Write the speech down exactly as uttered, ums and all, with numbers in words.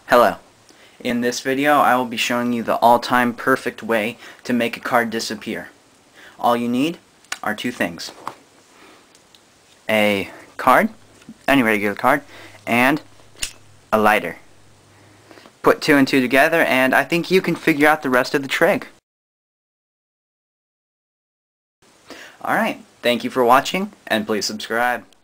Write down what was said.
Hello. In this video I will be showing you the all-time perfect way to make a card disappear. All you need are two things. A card, any regular card, and a lighter. Put two and two together and I think you can figure out the rest of the trick. Alright, thank you for watching and please subscribe.